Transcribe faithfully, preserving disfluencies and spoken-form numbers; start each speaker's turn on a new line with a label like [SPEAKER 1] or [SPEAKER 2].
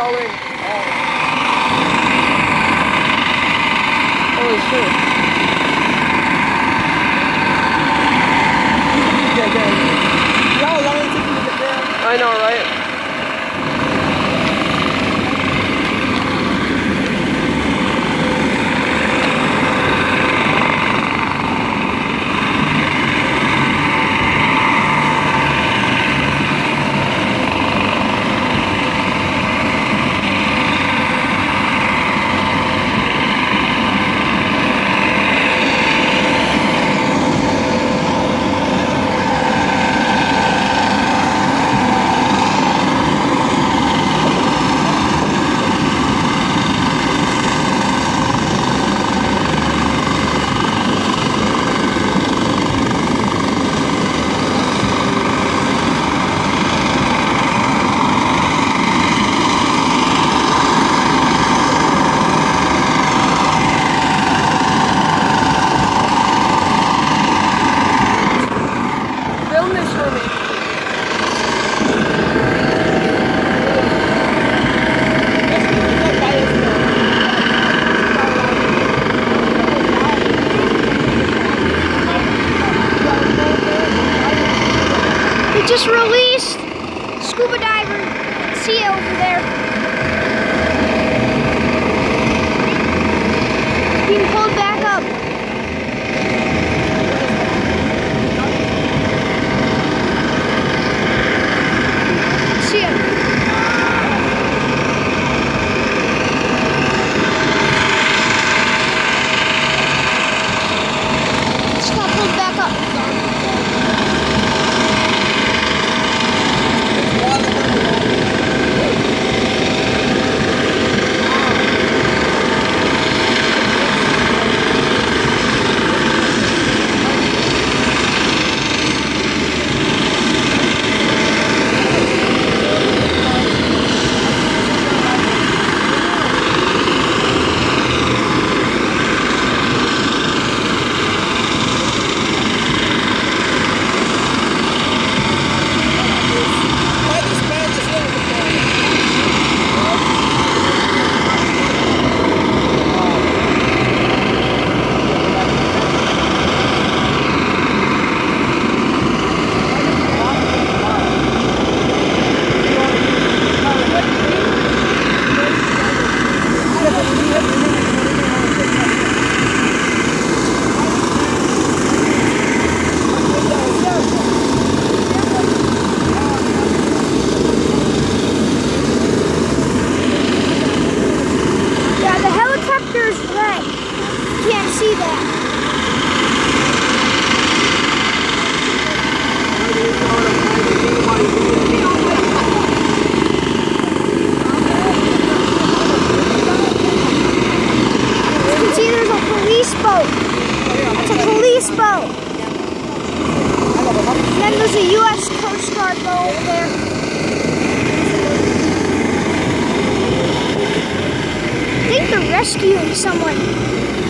[SPEAKER 1] all in. Oh. Holy shit. You know how long it took me to get there? I know, right?
[SPEAKER 2] Just released scuba diver. See it over there. It's being pulled back up. See it. It's got pulled back up. See that. You can see there's a police boat. That's a police boat. And then there's a U S Coast Guard boat over there. I think they're rescuing someone.